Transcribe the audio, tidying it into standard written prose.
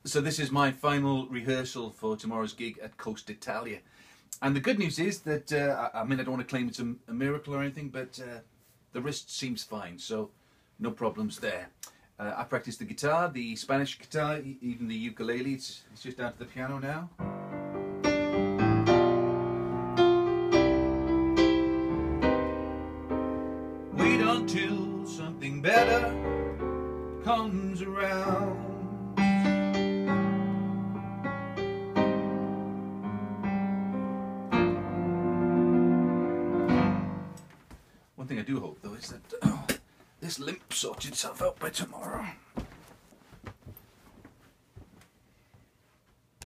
So this is my final rehearsal for tomorrow's gig at Coast Italia. And the good news is that, I mean, I don't want to claim it's a miracle or anything, but the wrist seems fine, so no problems there. I practice the guitar, the Spanish guitar, even the ukulele. It's just down to the piano now. Wait until something better comes around. One thing I do hope, though, is that this limp sorts itself out by tomorrow.